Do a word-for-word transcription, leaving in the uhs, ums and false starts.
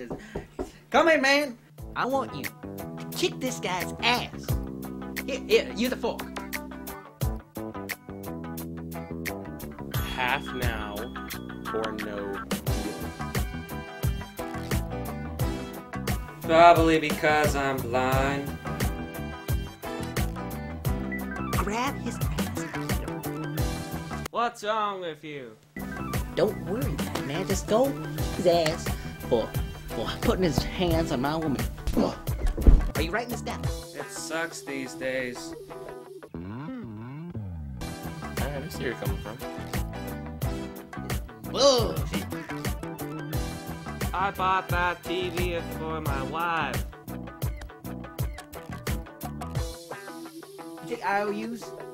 just... Come in, man. I want you to kick this guy's ass. Here, here, use the fork. Half now or no deal. Probably because I'm blind. Grab his ass. What's wrong with you? Don't worry about it, man. Just go his ass for, for putting his hands on my woman. Are you writing this down? It sucks these days. Alright, I see where you're coming from. Whoa! I bought that T V for my wife. You take I O Us?